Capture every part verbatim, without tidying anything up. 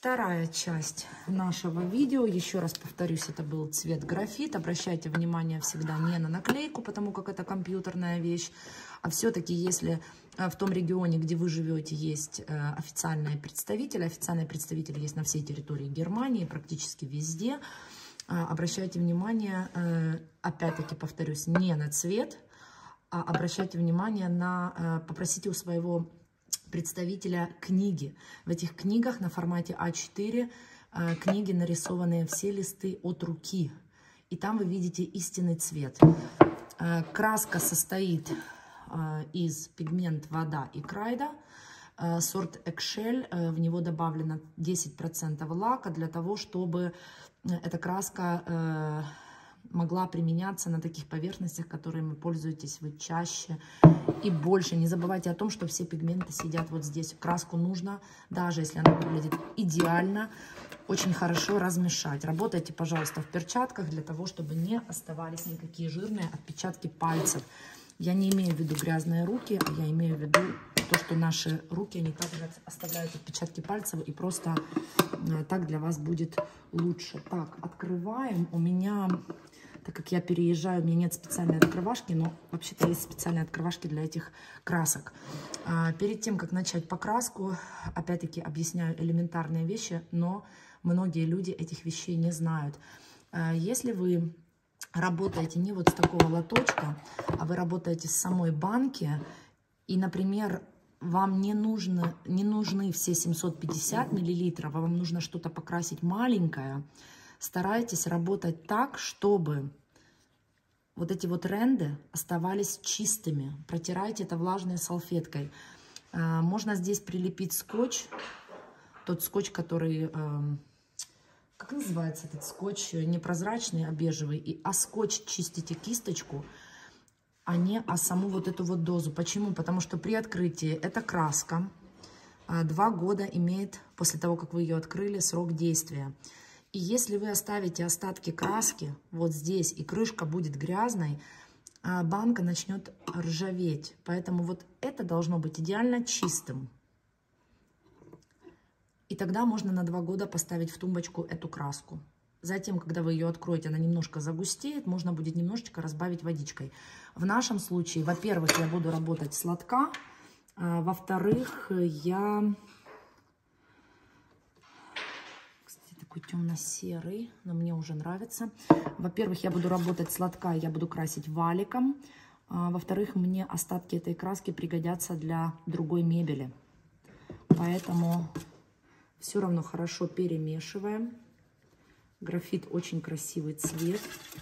Вторая часть нашего видео. Еще раз повторюсь, это был цвет графит. Обращайте внимание всегда не на наклейку, потому как это компьютерная вещь. А все-таки, если в том регионе, где вы живете, есть официальные представители, официальные представители есть на всей территории Германии, практически везде, обращайте внимание, опять-таки повторюсь, не на цвет, а обращайте внимание на, попросите у своего представителя книги. В этих книгах на формате а четыре э, книги нарисованные все листы от руки. И там вы видите истинный цвет. Э, краска состоит э, из пигмент вода и крайда. Э, сорт Экшель, э, в него добавлено десять процентов лака для того, чтобы эта краска э, могла применяться на таких поверхностях, которыми пользуетесь вы чаще и больше. Не забывайте о том, что все пигменты сидят вот здесь. Краску нужно, даже если она выглядит идеально, очень хорошо размешать. Работайте, пожалуйста, в перчатках для того, чтобы не оставались никакие жирные отпечатки пальцев. Я не имею в виду грязные руки, а я имею в виду то, что наши руки, они также оставляют отпечатки пальцев, и просто так для вас будет лучше. Так, открываем. У меня... Так как я переезжаю, у меня нет специальной открывашки, но вообще-то есть специальные открывашки для этих красок. А, перед тем, как начать покраску, опять-таки объясняю элементарные вещи, но многие люди этих вещей не знают. А, если вы работаете не вот с такого лоточка, а вы работаете с самой банки, и, например, вам не, нужно, не нужны все семьсот пятьдесят миллилитров, а вам нужно что-то покрасить маленькое, старайтесь работать так, чтобы вот эти вот ренды оставались чистыми. Протирайте это влажной салфеткой. Можно здесь прилепить скотч. Тот скотч, который... Как называется этот скотч? Не прозрачный, а бежевый. А скотч чистите кисточку, а не а саму вот эту вот дозу. Почему? Потому что при открытии эта краска два года имеет, после того, как вы ее открыли, срок действия. И если вы оставите остатки краски вот здесь, и крышка будет грязной, банка начнет ржаветь. Поэтому вот это должно быть идеально чистым. И тогда можно на два года поставить в тумбочку эту краску. Затем, когда вы ее откроете, она немножко загустеет, можно будет немножечко разбавить водичкой. В нашем случае, во-первых, я буду работать с лотка, во-вторых, я... темно-серый, но мне уже нравится. Во-первых, я буду работать с лотка, я буду красить валиком. Во-вторых, мне остатки этой краски пригодятся для другой мебели. Поэтому все равно хорошо перемешиваем. Графит очень красивый цвет.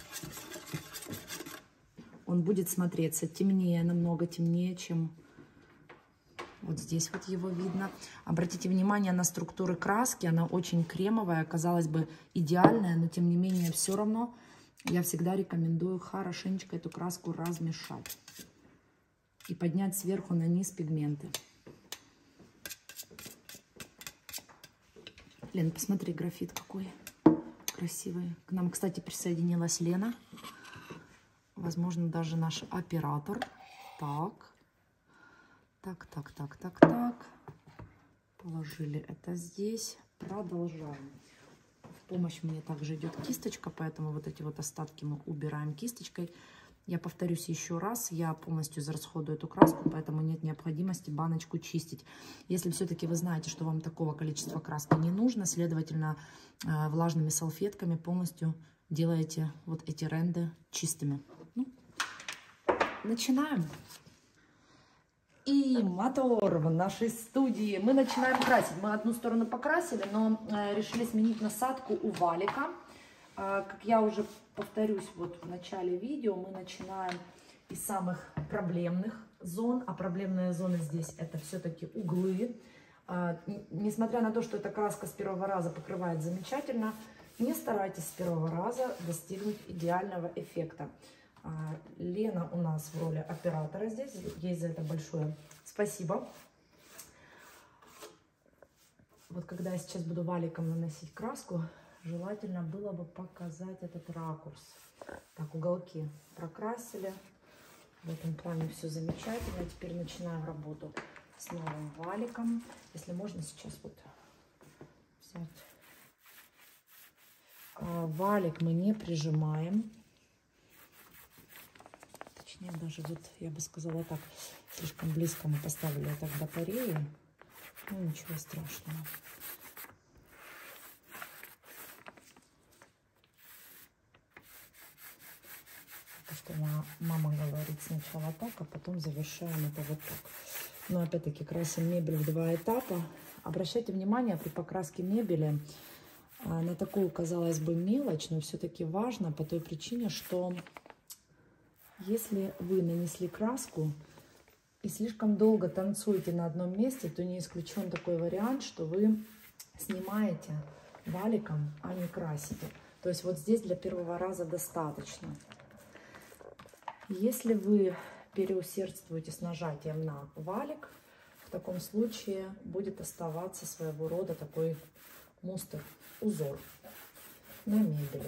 Он будет смотреться темнее, намного темнее, чем... Вот здесь вот его видно. Обратите внимание на структуры краски. Она очень кремовая, казалось бы, идеальная, но тем не менее все равно я всегда рекомендую хорошенечко эту краску размешать. И поднять сверху на низ пигменты. Лен, посмотри, графит какой красивый. К нам, кстати, присоединилась Лена. Возможно, даже наш оператор. Так. Так, так, так, так, так. Положили это здесь. Продолжаем. В помощь мне также идет кисточка, поэтому вот эти вот остатки мы убираем кисточкой. Я повторюсь еще раз, я полностью израсходую эту краску, поэтому нет необходимости баночку чистить. Если все-таки вы знаете, что вам такого количества краски не нужно, следовательно, влажными салфетками полностью делаете вот эти ренды чистыми. Ну, начинаем. И мотор в нашей студии. Мы начинаем красить. Мы одну сторону покрасили, но э, решили сменить насадку у валика. Э, как я уже повторюсь, вот в начале видео мы начинаем из самых проблемных зон. А проблемные зоны здесь это все-таки углы. Э, несмотря на то, что эта краска с первого раза покрывает замечательно, не старайтесь с первого раза достигнуть идеального эффекта. Лена у нас в роли оператора здесь. Ей за это большое спасибо. Вот когда я сейчас буду валиком наносить краску, желательно было бы показать этот ракурс. Так, уголки прокрасили. В этом плане все замечательно. Теперь начинаем работу с новым валиком. Если можно, сейчас вот показать. А, валик мы не прижимаем. Точнее, даже вот, я бы сказала так, слишком близко мы поставили это к батарее. Ну, ничего страшного. То, что мама говорит, сначала так, а потом завершаем это вот так. Но опять-таки красим мебель в два этапа. Обращайте внимание при покраске мебели на такую, казалось бы, мелочь, но все-таки важно по той причине, что если вы нанесли краску и слишком долго танцуете на одном месте, то не исключен такой вариант, что вы снимаете валиком, а не красите. То есть вот здесь для первого раза достаточно. Если вы переусердствуете с нажатием на валик, в таком случае будет оставаться своего рода такой мустер, узор на мебели.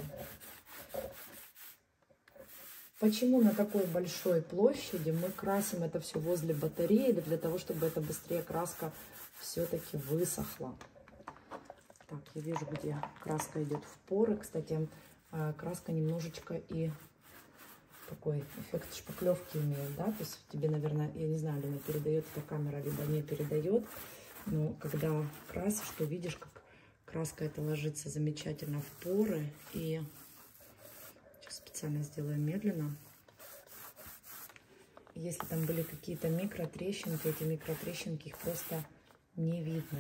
Почему на такой большой площади мы красим это все возле батареи? Да для того, чтобы это быстрее краска все-таки высохла. Так, я вижу, где краска идет в поры. Кстати, краска немножечко и такой эффект шпаклевки имеет, да? То есть тебе, наверное, я не знаю, ли передает эта камера, либо не передает. Но когда красишь, то видишь, как краска это ложится замечательно в поры. И сейчас специально сделаю медленно. Если там были какие-то микротрещинки, эти микротрещинки, их просто не видно.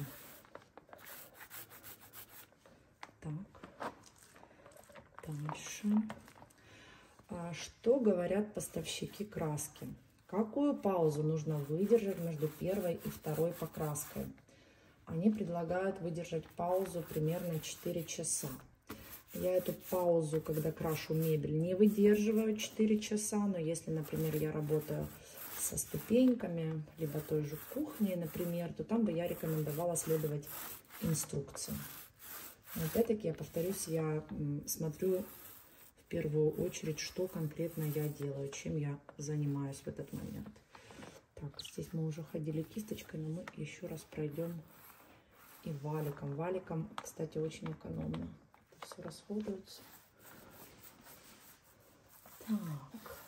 Так. Дальше. А что говорят поставщики краски? Какую паузу нужно выдержать между первой и второй покраской? Они предлагают выдержать паузу примерно четыре часа. Я эту паузу, когда крашу мебель, не выдерживаю четыре часа, но если, например, я работаю со ступеньками, либо той же кухней, например, то там бы я рекомендовала следовать инструкции. Но опять-таки, я повторюсь, я смотрю в первую очередь, что конкретно я делаю, чем я занимаюсь в этот момент. Так, здесь мы уже ходили кисточками, мы еще раз пройдем и валиком. Валиком, кстати, очень экономно. Это все расходуется. Так.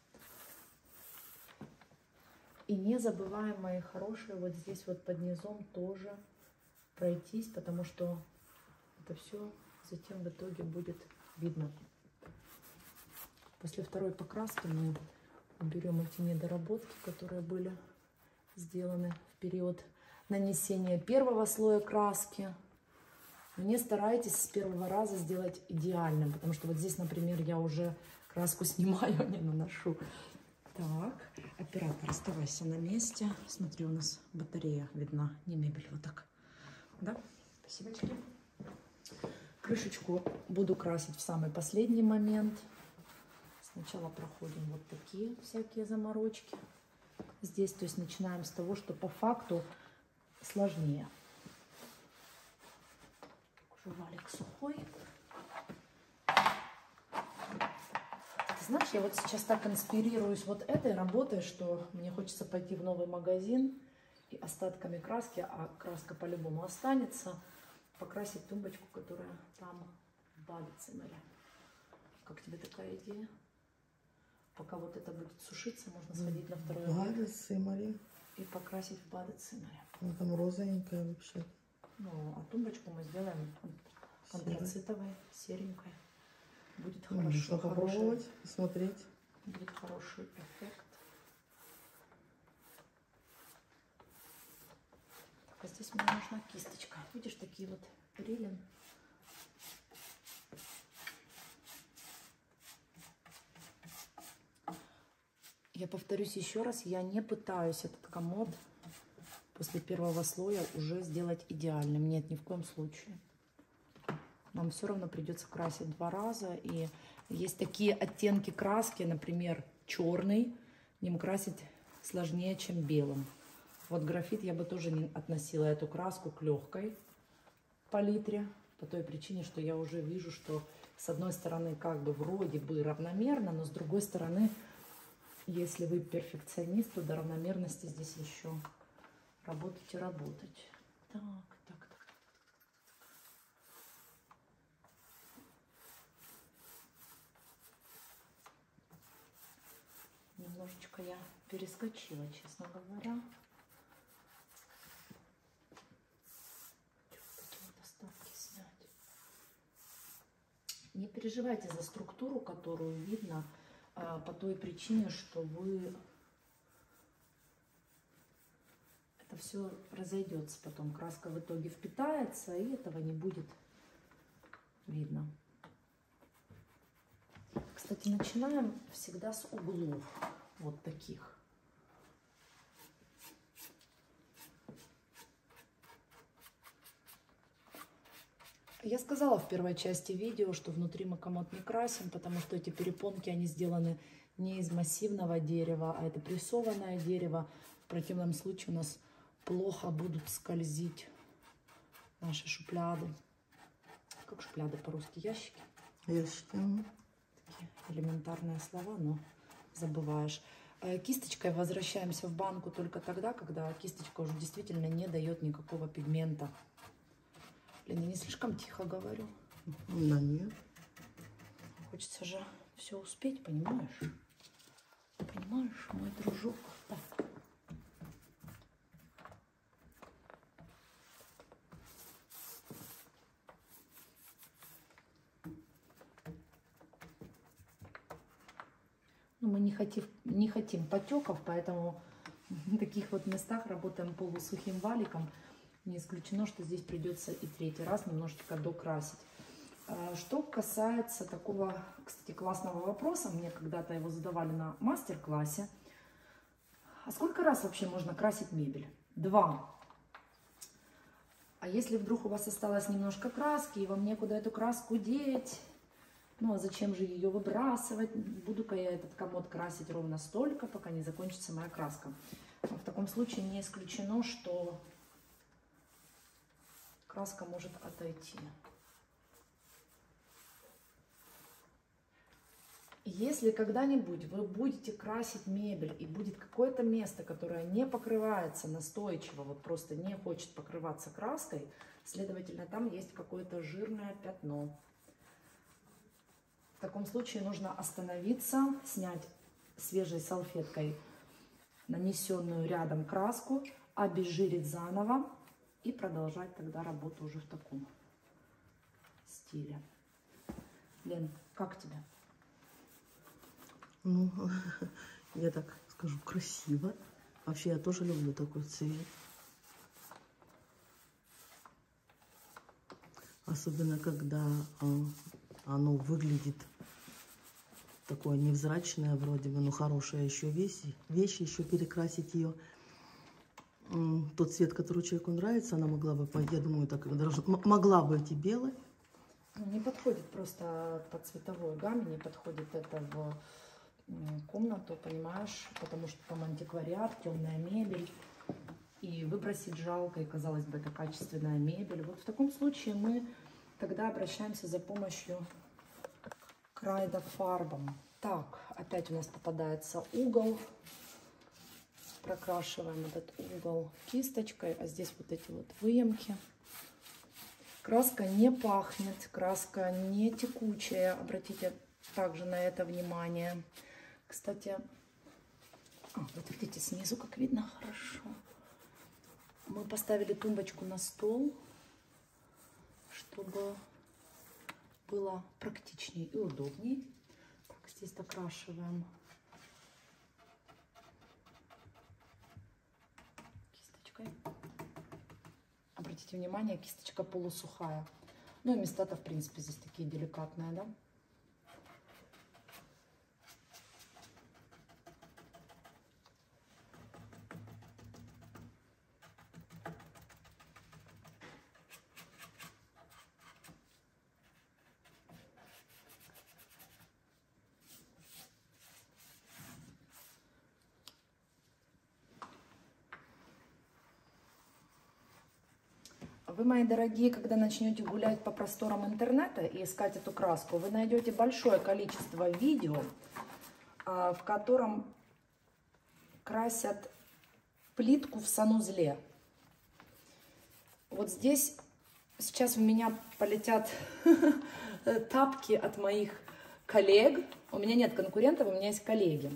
И не забываем, мои хорошие, вот здесь вот под низом тоже пройтись, потому что это все затем в итоге будет видно. После второй покраски мы уберем эти недоработки, которые были сделаны в период нанесения первого слоя краски. Не старайтесь с первого раза сделать идеальным, потому что вот здесь, например, я уже краску снимаю, а не наношу. Так, оператор, оставайся на месте. Смотри, у нас батарея видна, не мебель, вот так. Да, спасибо. Крышечку буду красить в самый последний момент. Сначала проходим вот такие всякие заморочки. Здесь, то есть начинаем с того, что по факту сложнее. Уже валик сухой. Ты знаешь, я вот сейчас так инспирируюсь вот этой работой, что мне хочется пойти в новый магазин и остатками краски, а краска по-любому останется, покрасить тумбочку, которая там в Бадецимере. Как тебе такая идея? Пока вот это будет сушиться, можно сходить на второй Бадецимере. И покрасить в Бадецимере. Ну, там розовенькая вообще. Ну, а тумбочку мы сделаем антрацитовой, серенькой. Будет хорошо. Можно попробовать, посмотреть. Будет хороший эффект. Так, а здесь мне нужна кисточка. Видишь, такие вот релин. Я повторюсь еще раз, я не пытаюсь этот комод после первого слоя уже сделать идеальным. Нет, ни в коем случае. Нам все равно придется красить два раза. И есть такие оттенки краски, например, черный. Ним красить сложнее, чем белым. Вот графит я бы тоже не относила эту краску к легкой палитре. По той причине, что я уже вижу, что с одной стороны как бы вроде бы равномерно, но с другой стороны, если вы перфекционист, то до равномерности здесь еще работать и работать. Так, так, так. немножечко я перескочила, честно говоря. Эти вот остатки снять. Не переживайте за структуру, которую видно, а, по той причине, что вы... Это все разойдется потом. Краска в итоге впитается, и этого не будет видно. Кстати, начинаем всегда с углов. Вот таких. Я сказала в первой части видео, что внутри мы комод не красим, потому что эти перепонки, они сделаны не из массивного дерева, а это прессованное дерево. В противном случае у нас плохо будут скользить наши шухляды. Как шухляды по-русски? Ящики? Ящики. Такие элементарные слова, но забываешь. Кисточкой возвращаемся в банку только тогда, когда кисточка уже действительно не дает никакого пигмента. Блин, я не слишком тихо говорю? Да нет. Хочется же все успеть, понимаешь? Понимаешь, мой дружок? Так. Ну, мы не хотим, не хотим потеков, поэтому в таких вот местах работаем полусухим валиком. Не исключено, что здесь придется и третий раз немножечко докрасить. Что касается такого, кстати, классного вопроса, мне когда-то его задавали на мастер-классе. А сколько раз вообще можно красить мебель? Два. А если вдруг у вас осталось немножко краски, и вам некуда эту краску деть, ну а зачем же ее выбрасывать? Буду-ка я этот комод красить ровно столько, пока не закончится моя краска. Но в таком случае не исключено, что краска может отойти. Если когда-нибудь вы будете красить мебель и будет какое-то место, которое не покрывается настойчиво, вот просто не хочет покрываться краской, следовательно, там есть какое-то жирное пятно. В таком случае нужно остановиться, снять свежей салфеткой нанесенную рядом краску, обезжирить заново и продолжать тогда работу уже в таком стиле. Лен, как тебе? Ну, я так скажу, красиво. Вообще, я тоже люблю такой цвет. Особенно, когда э, оно выглядит такое невзрачное, вроде бы, но хорошая еще вещь, вещь еще перекрасить ее. Тот цвет, который человеку нравится, она могла бы, я думаю, так даже могла бы идти белой. Не подходит просто по цветовой гамме, не подходит это в комнату, понимаешь, потому что там антиквариат, темная мебель, и выбросить жалко, и, казалось бы, это качественная мебель. Вот в таком случае мы тогда обращаемся за помощью к райдофарбам. Так, опять у нас попадается угол. Прокрашиваем этот угол кисточкой, а здесь вот эти вот выемки. Краска не пахнет, краска не текучая, обратите также на это внимание. Кстати, а, вот видите, снизу как видно хорошо. Мы поставили тумбочку на стол, чтобы было практичнее и удобнее. Так, здесь докрашиваем кисточкой. Обратите внимание, кисточка полусухая. Ну и места-то, в принципе, здесь такие деликатные, да? Вы, мои дорогие, когда начнете гулять по просторам интернета и искать эту краску, вы найдете большое количество видео, в котором красят плитку в санузле. Вот здесь сейчас в меня полетят тапки от моих коллег. У меня нет конкурентов, у меня есть коллеги.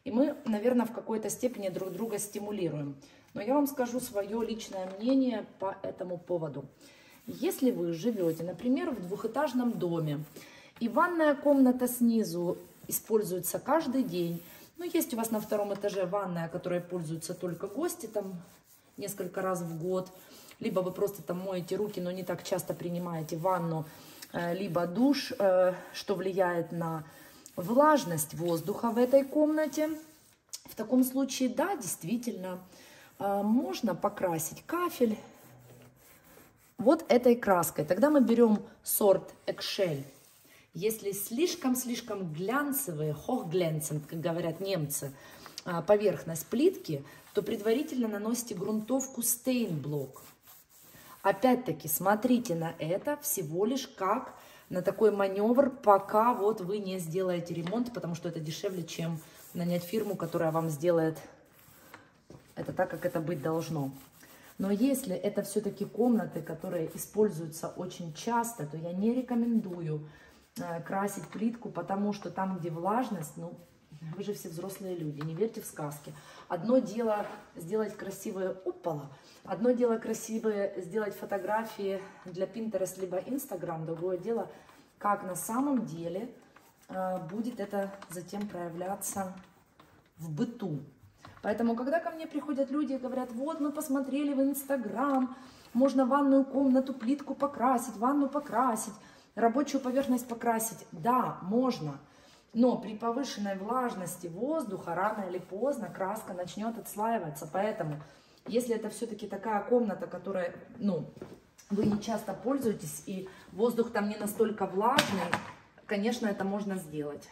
И мы, наверное, в какой-то степени друг друга стимулируем. Но я вам скажу свое личное мнение по этому поводу. Если вы живете, например, в двухэтажном доме, и ванная комната снизу используется каждый день, ну, есть у вас на втором этаже ванная, которой пользуются только гости, там, несколько раз в год, либо вы просто там моете руки, но не так часто принимаете ванну, либо душ, что влияет на влажность воздуха в этой комнате. В таком случае, да, действительно, можно покрасить кафель вот этой краской. Тогда мы берем сорт Eggshell. Если слишком-слишком глянцевые, hochglänzend, как говорят немцы, поверхность плитки, то предварительно наносите грунтовку Steinblock. Опять-таки, смотрите на это всего лишь как на такой маневр, пока вот вы не сделаете ремонт, потому что это дешевле, чем нанять фирму, которая вам сделает это так, как это быть должно. Но если это все-таки комнаты, которые используются очень часто, то я не рекомендую э, красить плитку, потому что там, где влажность, ну, вы же все взрослые люди, не верьте в сказки. Одно дело сделать красивые опала, одно дело красивые сделать фотографии для Pinterest либо Instagram, другое дело, как на самом деле э, будет это затем проявляться в быту. Поэтому, когда ко мне приходят люди и говорят, вот мы посмотрели в Instagram, можно ванную комнату, плитку покрасить, ванну покрасить, рабочую поверхность покрасить. Да, можно. Но при повышенной влажности воздуха рано или поздно краска начнет отслаиваться. Поэтому, если это все-таки такая комната, которая, ну, вы не часто пользуетесь, и воздух там не настолько влажный, конечно, это можно сделать.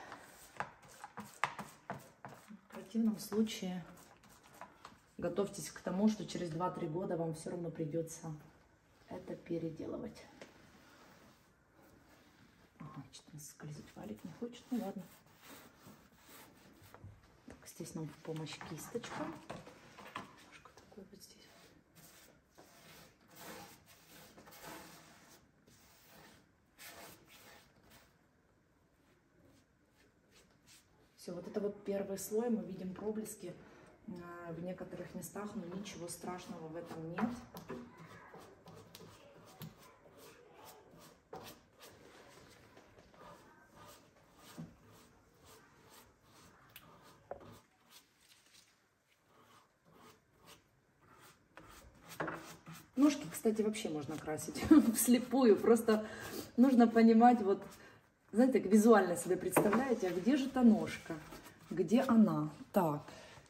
В противном случае готовьтесь к тому, что через два-три года вам все равно придется это переделывать. Ага, что-то скользить валик не хочет, ну ладно. Так, здесь нам в помощь кисточка. Немножко такой вот здесь. Все, вот это вот первый слой, мы видим проблески в некоторых местах, но ничего страшного в этом нет. Ножки, кстати, вообще можно красить вслепую. Просто нужно понимать, вот, знаете, так визуально себе представляете, а где же та ножка? Где она? Так.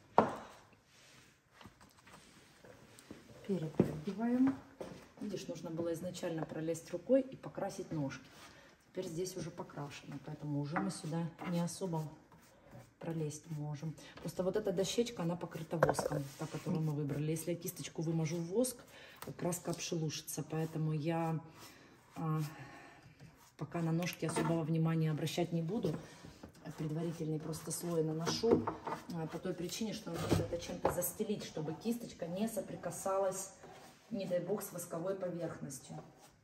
Перепрыгиваем. Видишь, нужно было изначально пролезть рукой и покрасить ножки. Теперь здесь уже покрашено, поэтому уже мы сюда не особо пролезть можем. Просто вот эта дощечка, она покрыта воском, та, которую мы выбрали. Если я кисточку вымажу в воск, краска обшелушится, поэтому я а, пока на ножки особого внимания обращать не буду. Предварительный просто слой наношу а, по той причине, что нужно это чем-то застелить, чтобы кисточка не соприкасалась, не дай бог, с восковой поверхностью.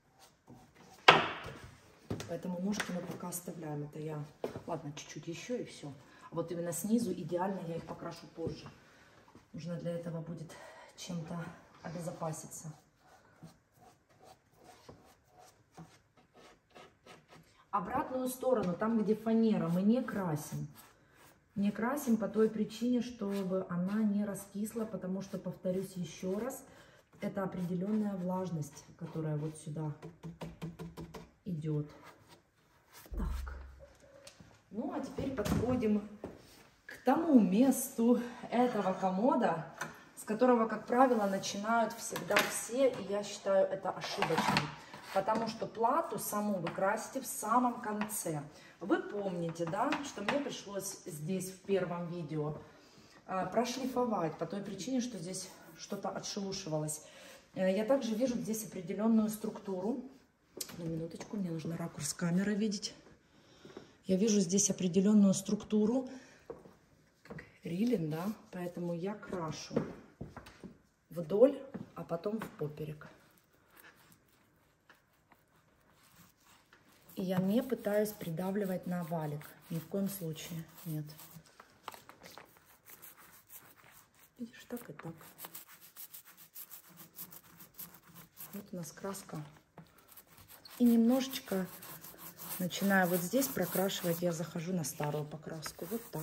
Поэтому ножки мы пока оставляем. Это я, ладно, чуть-чуть еще и все. А вот именно снизу идеально я их покрашу позже. Нужно для этого будет чем-то обезопаситься. Обратную сторону, там, где фанера, мы не красим. Не красим по той причине, чтобы она не раскисла, потому что, повторюсь еще раз, это определенная влажность, которая вот сюда идет. Так. Ну, а теперь подходим к тому месту этого комода, с которого, как правило, начинают всегда все, и я считаю это ошибочным. Потому что плату саму вы красите в самом конце. Вы помните, да, что мне пришлось здесь в первом видео а, прошлифовать по той причине, что здесь что-то отшелушивалось. Я также вижу здесь определенную структуру. На минуточку, мне нужно ракурс камеры видеть. Я вижу здесь определенную структуру, как рилин, да, поэтому я крашу вдоль, а потом в поперек. И я не пытаюсь придавливать на валик. Ни в коем случае. Нет. так и так. Вот у нас краска. И немножечко, начиная вот здесь прокрашивать, я захожу на старую покраску. Вот так.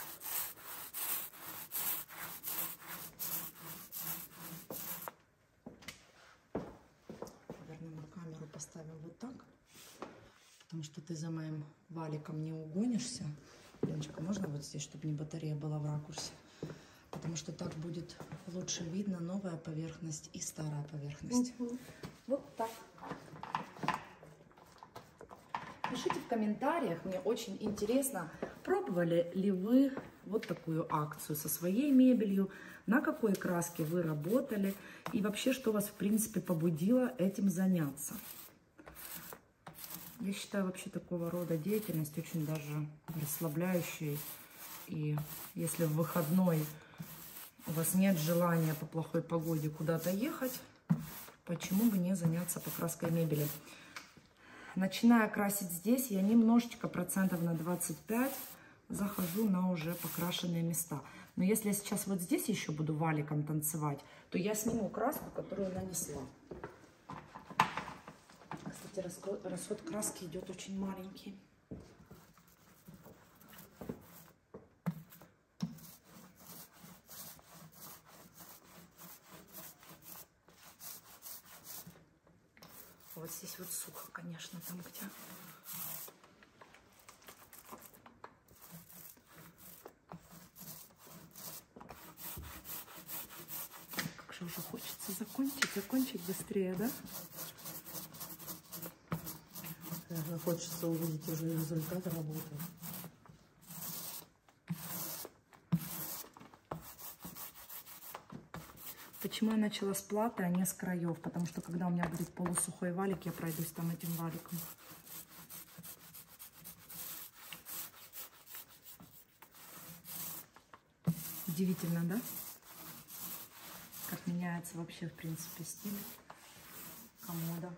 Наверное, на камеру поставим вот так. Потому что ты за моим валиком не угонишься. Леночка, можно вот здесь, чтобы не батарея была в ракурсе? Потому что так будет лучше видно новая поверхность и старая поверхность. Mm-hmm. Вот так. Пишите в комментариях, мне очень интересно, пробовали ли вы вот такую акцию со своей мебелью, на какой краске вы работали и вообще, что вас в принципе побудило этим заняться. Я считаю вообще такого рода деятельность очень даже расслабляющей. И если в выходной у вас нет желания по плохой погоде куда-то ехать, почему бы не заняться покраской мебели? Начиная красить здесь, я немножечко, процентов на двадцать пять, захожу на уже покрашенные места. Но если я сейчас вот здесь еще буду валиком танцевать, то я сниму краску, которую нанесла. Кстати, расход, расход краски идет очень маленький. Вот здесь вот сухо, конечно, там где. Как же уже хочется закончить, закончить быстрее, да? Наверное, хочется увидеть уже результат работы. Почему я начала с платы, а не с краев? Потому что когда у меня будет полусухой валик, я пройдусь там этим валиком. Удивительно, да? Как меняется вообще, в принципе, стиль комода.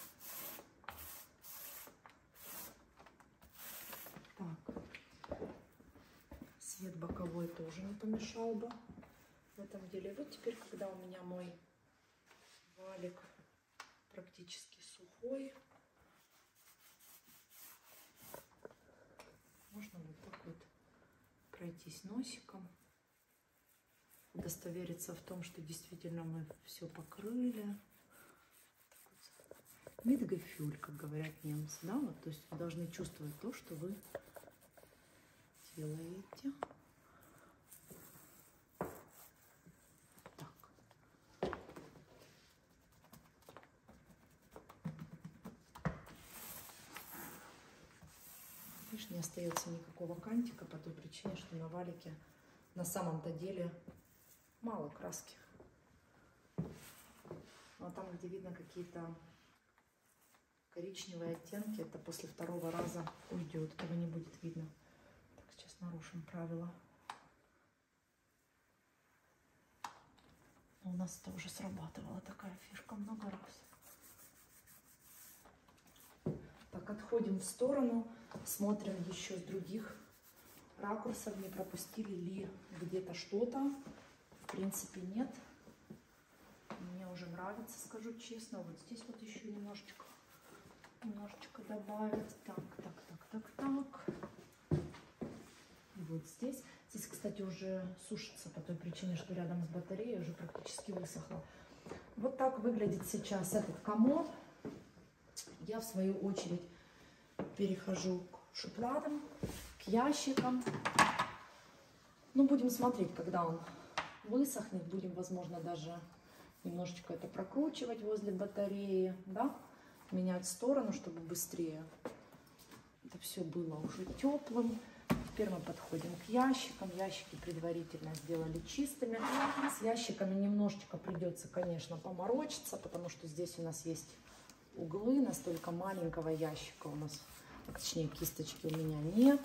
Так. Свет боковой тоже не помешал бы в этом деле. Вот теперь, когда у меня мой валик практически сухой, можно вот так вот пройтись носиком, удостовериться в том, что действительно мы все покрыли. Мидгефюль, как говорят немцы, да, вот, то есть вы должны чувствовать то, что вы делаете. Не остается никакого кантика по той причине, что на валике на самом-то деле мало краски. Но там, где видно какие-то коричневые оттенки, это после второго раза уйдет, этого не будет видно. Так, сейчас нарушим правила. Но у нас это уже срабатывала такая фишка много раз. Так, отходим в сторону, смотрим еще с других ракурсов, не пропустили ли где-то что-то. В принципе, нет. Мне уже нравится, скажу честно. Вот здесь вот еще немножечко, немножечко добавить. Так, так, так, так, так. И вот здесь. Здесь, кстати, уже сушится по той причине, что рядом с батареей уже практически высохло. Вот так выглядит сейчас этот комод. Я, в свою очередь, перехожу к шухлядам, к ящикам. Ну, будем смотреть, когда он высохнет. Будем, возможно, даже немножечко это прокручивать возле батареи, да? Менять сторону, чтобы быстрее это все было уже теплым. Теперь мы подходим к ящикам. Ящики предварительно сделали чистыми. С ящиками немножечко придется, конечно, поморочиться, потому что здесь у нас есть углы, настолько маленького ящика у нас, точнее, кисточки у меня нет.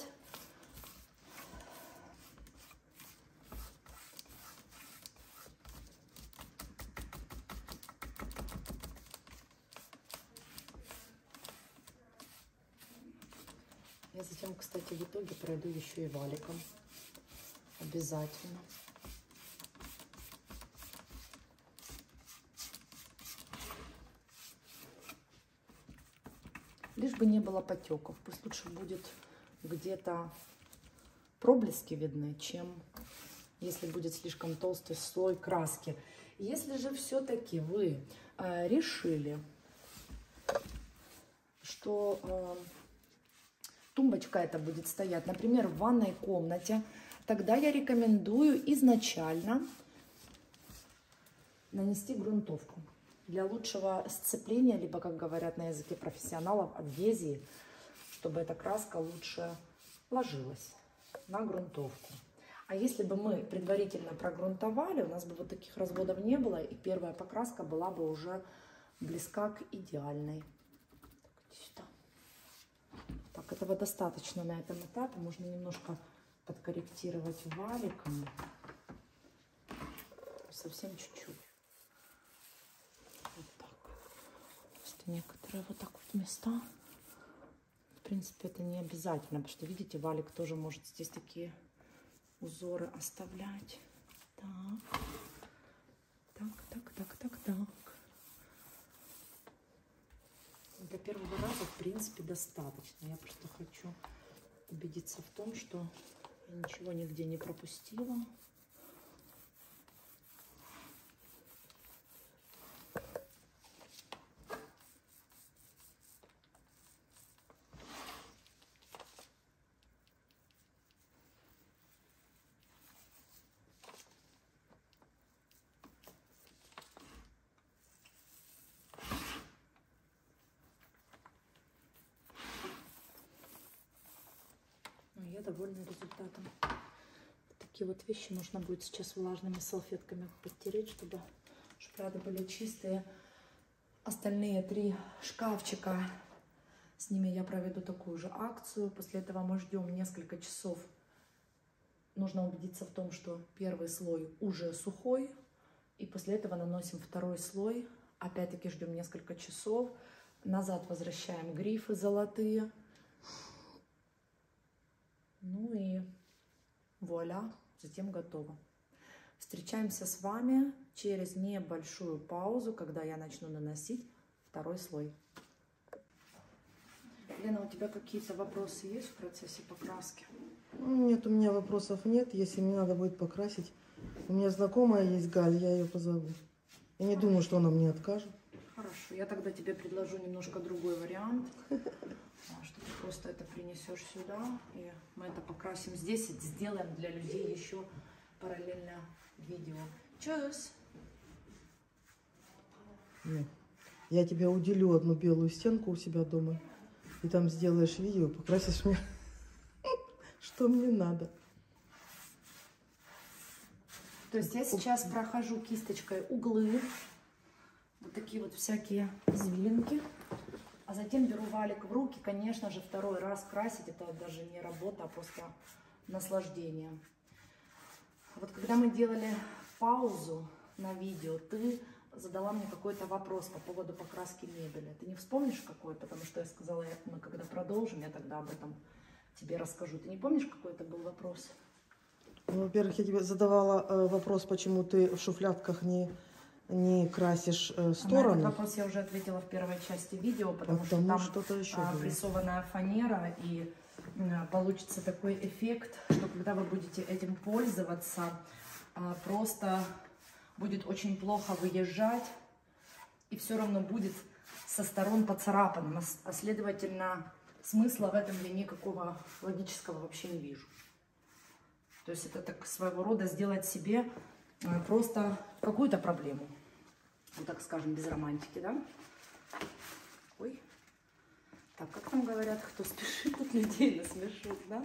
Я затем, кстати, в итоге пройду еще и валиком. Обязательно. Лишь бы не было потеков. Пусть лучше будет где-то проблески видны, чем если будет слишком толстый слой краски. Если же все-таки вы э, решили, что э, тумбочка эта будет стоять, например, в ванной комнате, тогда я рекомендую изначально нанести грунтовку для лучшего сцепления, либо, как говорят на языке профессионалов, адгезии, чтобы эта краска лучше ложилась на грунтовку. А если бы мы предварительно прогрунтовали, у нас бы вот таких разводов не было, и первая покраска была бы уже близка к идеальной. Так, так, этого достаточно на этом этапе. Можно немножко подкорректировать валиком. Совсем чуть-чуть. Вот так. Просто некоторые вот так вот места. В принципе, это не обязательно, потому что, видите, валик тоже может здесь такие узоры оставлять. Так. Так, так, так, так, так. Для первого раза, в принципе, достаточно. Я просто хочу убедиться в том, что я ничего нигде не пропустила. Я довольна результатом. Такие вот вещи нужно будет сейчас влажными салфетками подтереть, чтобы шпрады были чистые. Остальные три шкафчика, с ними я проведу такую же акцию. После этого мы ждем несколько часов. Нужно убедиться в том, что первый слой уже сухой. И после этого наносим второй слой. Опять-таки ждем несколько часов. Назад возвращаем грифы золотые. Ну и вуаля, затем готово. Встречаемся с вами через небольшую паузу, когда я начну наносить второй слой. Лена, у тебя какие-то вопросы есть в процессе покраски? Нет, у меня вопросов нет. Если мне надо будет покрасить, у меня знакомая есть Галь, я ее позову. Я не думаю, что она мне откажет. Хорошо, я тогда тебе предложу немножко другой вариант. Что ты просто это принесешь сюда, и мы это покрасим здесь, и сделаем для людей еще параллельно видео. Чус! Нет. Я тебе уделю одну белую стенку у себя дома, и там сделаешь видео, покрасишь мне, что мне надо. То есть я сейчас прохожу кисточкой углы, вот такие вот всякие извилинки. А затем беру валик в руки. Конечно же, второй раз красить — это даже не работа, а просто наслаждение. Вот когда мы делали паузу на видео, ты задала мне какой-то вопрос по поводу покраски мебели. Ты не вспомнишь какой? Потому что я сказала, мы когда продолжим, я тогда об этом тебе расскажу. Ты не помнишь, какой это был вопрос? Ну, во-первых, я тебе задавала э, вопрос, почему ты в шуфлядках не... не красишь э, стороны. На этот вопрос я уже ответила в первой части видео, потому, потому что там что еще а, прессованная фанера, и а, получится такой эффект, что когда вы будете этим пользоваться, а, просто будет очень плохо выезжать, и все равно будет со сторон поцарапано. А следовательно, смысла в этом я никакого логического вообще не вижу. То есть это так своего рода сделать себе а, просто какую-то проблему. Вот так скажем, без романтики, да? Ой. Так, как там говорят, кто спешит, тот людей насмешит, да?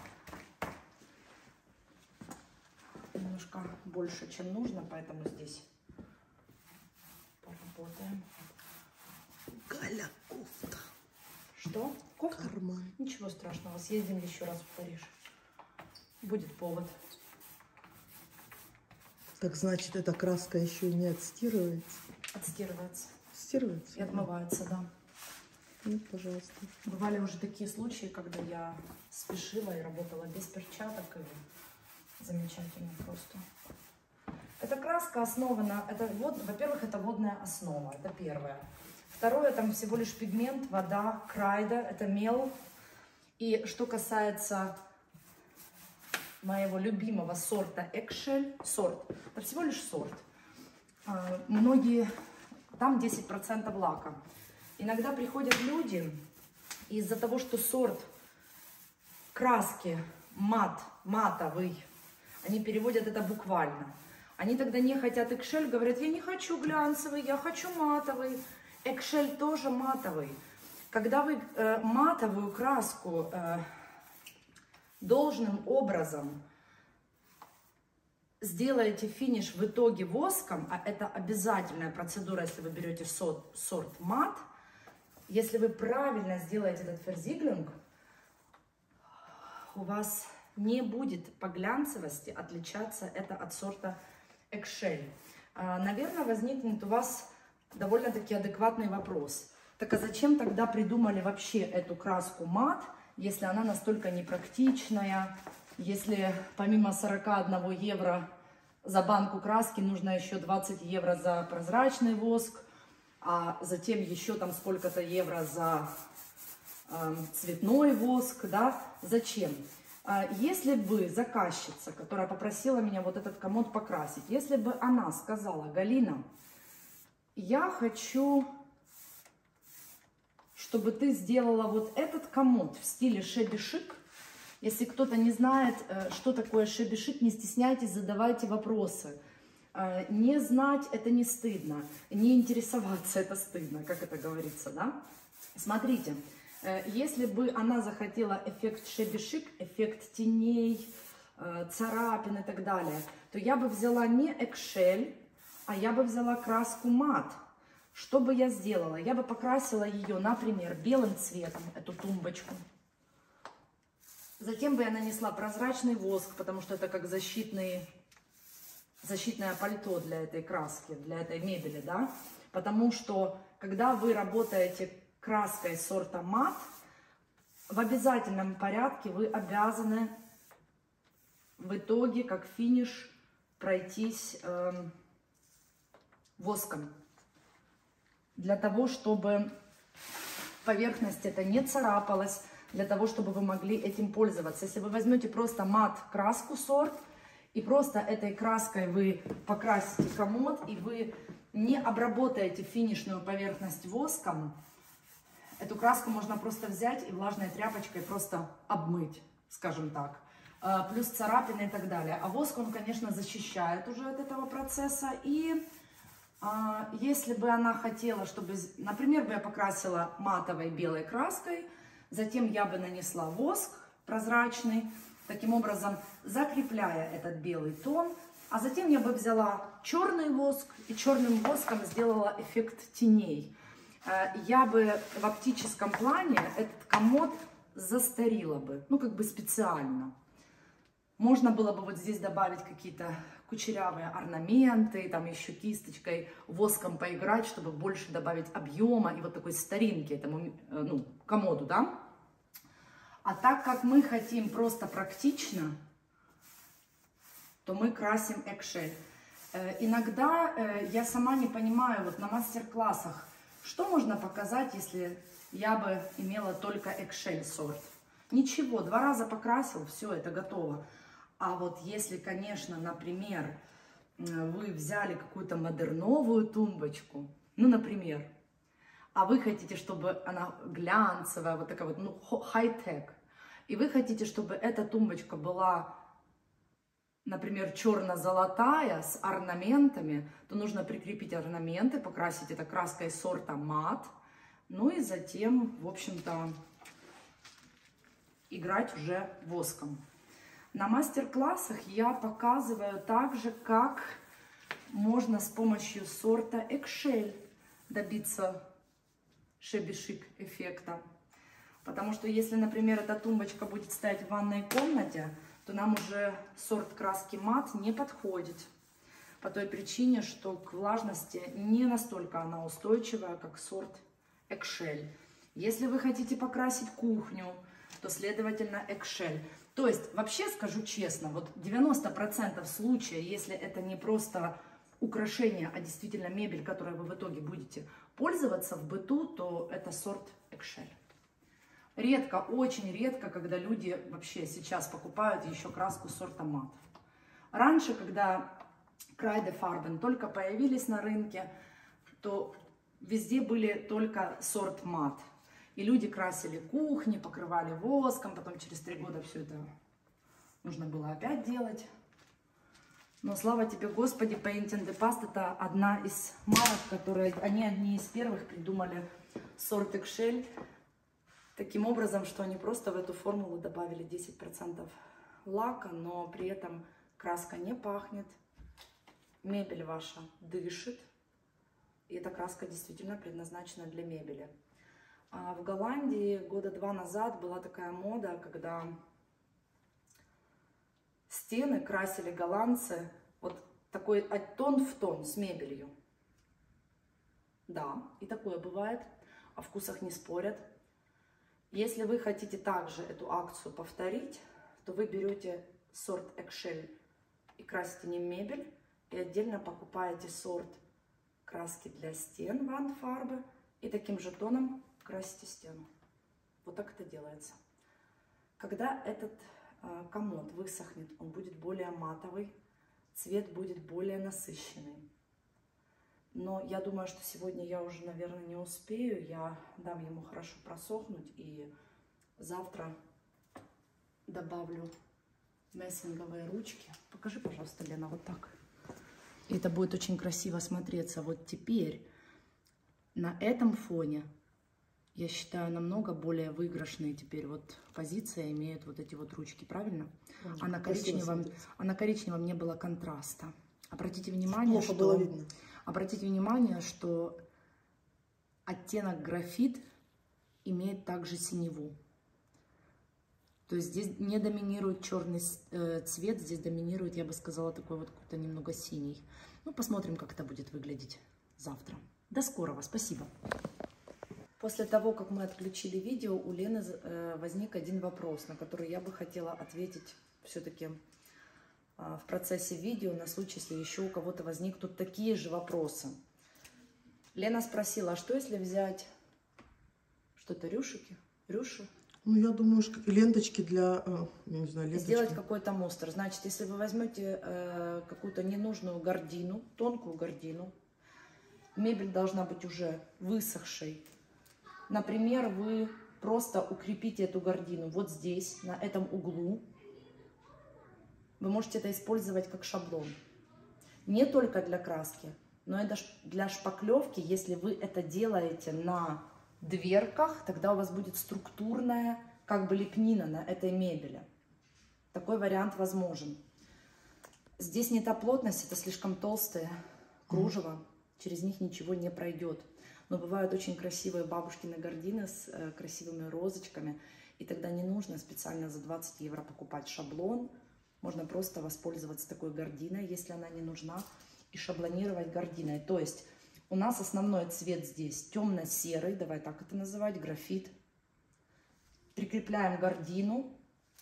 Немножко больше, чем нужно, поэтому здесь поработаем. Галя, кофта. Что? Кофта? Карман. Ничего страшного, съездим еще раз в Париж. Будет повод. Так значит, эта краска еще не отстирывается? Отстирывается. Стирывается? И отмывается, да. Ну, пожалуйста. Бывали уже такие случаи, когда я спешила и работала без перчаток. И замечательно просто. Эта краска основана, это вот, во-первых, это водная основа, это первое. Второе, там всего лишь пигмент, вода, крайда, это мел. И что касается моего любимого сорта Eggshell, сорт, это всего лишь сорт. Многие, там десять процентов лака. Иногда приходят люди, из-за того, что сорт краски мат, матовый, они переводят это буквально. Они тогда не хотят Eggshell, говорят, я не хочу глянцевый, я хочу матовый. Eggshell тоже матовый. Когда вы э, матовую краску э, должным образом сделаете финиш в итоге воском, а это обязательная процедура, если вы берете сорт, сорт мат, если вы правильно сделаете этот ферзиглинг, у вас не будет по глянцевости отличаться это от сорта Eggshell. А, наверное, возникнет у вас довольно-таки адекватный вопрос. Так а зачем тогда придумали вообще эту краску мат, если она настолько непрактичная, если помимо сорока одного евро за банку краски нужно еще двадцать евро за прозрачный воск, а затем еще там сколько-то евро за э, цветной воск, да? Зачем? А если бы заказчица, которая попросила меня вот этот комод покрасить, если бы она сказала, Галина, я хочу, чтобы ты сделала вот этот комод в стиле шеби-шик. Если кто-то не знает, что такое шеби-шик, не стесняйтесь, задавайте вопросы. Не знать – это не стыдно, не интересоваться – это стыдно, как это говорится, да? Смотрите, если бы она захотела эффект шеби-шик, эффект теней, царапин и так далее, то я бы взяла не Eggshell, а я бы взяла краску мат. Что бы я сделала? Я бы покрасила ее, например, белым цветом, эту тумбочку. Затем бы я нанесла прозрачный воск, потому что это как защитный, защитное пальто для этой краски, для этой мебели, да? Потому что, когда вы работаете краской сорта мат, в обязательном порядке вы обязаны в итоге, как финиш, пройтись э, воском. Для того, чтобы поверхность это не царапалась, для того, чтобы вы могли этим пользоваться. Если вы возьмете просто мат краску сорт, и просто этой краской вы покрасите комод, и вы не обработаете финишную поверхность воском, эту краску можно просто взять и влажной тряпочкой просто обмыть, скажем так. Плюс царапины и так далее. А воск, он, конечно, защищает уже от этого процесса. И а, если бы она хотела, чтобы, например, бы я покрасила матовой белой краской, затем я бы нанесла воск прозрачный, таким образом закрепляя этот белый тон, а затем я бы взяла черный воск и черным воском сделала эффект теней. Я бы в оптическом плане этот комод застарила бы, ну как бы специально. Можно было бы вот здесь добавить какие-то кучерявые орнаменты, там еще кисточкой воском поиграть, чтобы больше добавить объема и вот такой старинки этому, ну, комоду, да. А так как мы хотим просто практично, то мы красим Eggshell. Иногда я сама не понимаю, вот на мастер-классах, что можно показать, если я бы имела только Eggshell сорт? Ничего, два раза покрасил, все, это готово. А вот если, конечно, например, вы взяли какую-то модерновую тумбочку, ну, например, а вы хотите, чтобы она глянцевая, вот такая вот, ну, хай-тек, и вы хотите, чтобы эта тумбочка была, например, черно-золотая с орнаментами, то нужно прикрепить орнаменты, покрасить это краской сорта мат, ну и затем, в общем-то, играть уже воском. На мастер-классах я показываю также, как можно с помощью сорта Eggshell добиться шеби-шик эффекта. Потому что если, например, эта тумбочка будет стоять в ванной комнате, то нам уже сорт краски мат не подходит. По той причине, что к влажности не настолько она устойчивая, как сорт Eggshell. Если вы хотите покрасить кухню, то, следовательно, Eggshell. То есть, вообще скажу честно, вот девяносто процентов случаев, если это не просто украшение, а действительно мебель, которой вы в итоге будете пользоваться в быту, то это сорт Экшель. Редко, очень редко, когда люди вообще сейчас покупают еще краску сорта мат. Раньше, когда Крайдефарбен только появились на рынке, то везде были только сорт мат. И люди красили кухни, покрывали воском, потом через три года все это нужно было опять делать. Но слава тебе, Господи, Paint in the Past — это одна из марок, которые, они одни из первых придумали сорт Экшель таким образом, что они просто в эту формулу добавили десять процентов лака, но при этом краска не пахнет, мебель ваша дышит, и эта краска действительно предназначена для мебели. А в Голландии года два назад была такая мода, когда стены красили голландцы вот такой тон в тон с мебелью. Да, и такое бывает, о вкусах не спорят. Если вы хотите также эту акцию повторить, то вы берете сорт Экшель и красите не мебель, и отдельно покупаете сорт краски для стен Вандфарбе и таким же тоном красите стену. Вот так это делается. Когда этот э, комод высохнет, он будет более матовый, цвет будет более насыщенный. Но я думаю, что сегодня я уже, наверное, не успею. Я дам ему хорошо просохнуть и завтра добавлю мессинговые ручки. Покажи, пожалуйста, Лена, вот так. И это будет очень красиво смотреться. Вот теперь на этом фоне, я считаю, намного более выигрышные теперь вот позиции имеют вот эти вот ручки, правильно? А на коричневом, а на коричневом не было контраста. Обратите внимание, что, было видно. Обратите внимание, что оттенок графит имеет также синеву. То есть здесь не доминирует черный э, цвет, здесь доминирует, я бы сказала, такой вот какой-то немного синий. Ну, посмотрим, как это будет выглядеть завтра. До скорого, спасибо. После того, как мы отключили видео, у Лены э, возник один вопрос, на который я бы хотела ответить все-таки э, в процессе видео, на случай, если еще у кого-то возникнут такие же вопросы. Лена спросила, а что если взять что-то рюшики, рюши? Ну, я думаю, что ленточки для, я не знаю, ленточки. Сделать какой-то мустр. Значит, если вы возьмете э, какую-то ненужную гардину, тонкую гардину, мебель должна быть уже высохшей. Например, вы просто укрепите эту гардину вот здесь, на этом углу. Вы можете это использовать как шаблон. Не только для краски, но и для шпаклевки. Если вы это делаете на дверках, тогда у вас будет структурная как бы лепнина на этой мебели. Такой вариант возможен. Здесь не та плотность, это слишком толстые кружево, через них ничего не пройдет. Но бывают очень красивые бабушкины гардины с э, красивыми розочками, и тогда не нужно специально за двадцать евро покупать шаблон. Можно просто воспользоваться такой гардиной, если она не нужна, и шаблонировать гардиной. То есть у нас основной цвет здесь темно-серый, давай так это называть, графит. Прикрепляем гардину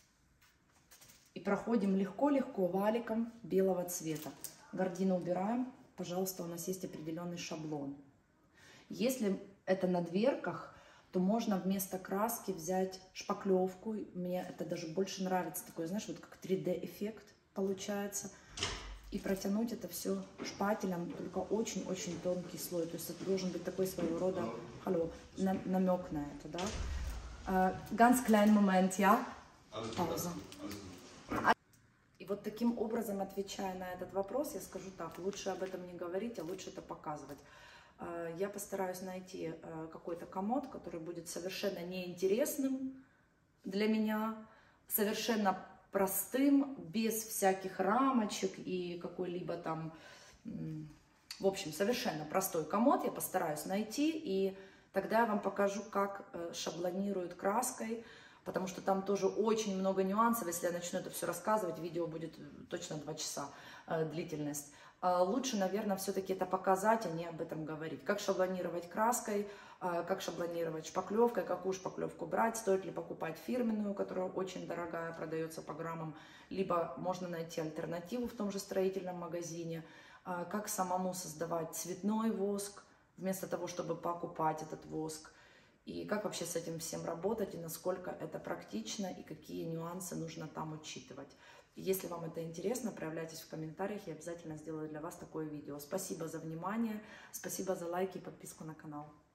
и проходим легко-легко валиком белого цвета. Гардину убираем, пожалуйста, у нас есть определенный шаблон. Если это на дверках, то можно вместо краски взять шпаклевку. Мне это даже больше нравится, такой, знаешь, вот как три дэ эффект получается. И протянуть это все шпателем, только очень-очень тонкий слой. То есть это должен быть такой своего рода, hallo, намек на это, да. Uh, ganz kleinen Moment, ja? Пауза. И вот таким образом, отвечая на этот вопрос, я скажу так, лучше об этом не говорить, а лучше это показывать. Uh, я постараюсь найти uh, какой-то комод, который будет совершенно неинтересным для меня, совершенно простым, без всяких рамочек и какой-либо там, в общем, совершенно простой комод я постараюсь найти, и тогда я вам покажу, как шаблонируют краской, потому что там тоже очень много нюансов. Если я начну это все рассказывать, видео будет точно два часа длительность. Лучше, наверное, все-таки это показать, а не об этом говорить. Как шаблонировать краской, как шаблонировать шпаклевкой, какую шпаклевку брать, стоит ли покупать фирменную, которая очень дорогая, продается по граммам, либо можно найти альтернативу в том же строительном магазине. как самому создавать цветной воск, вместо того, чтобы покупать этот воск, и как вообще с этим всем работать, и насколько это практично, и какие нюансы нужно там учитывать. Если вам это интересно, проявляйтесь в комментариях, я обязательно сделаю для вас такое видео. Спасибо за внимание, спасибо за лайки и подписку на канал.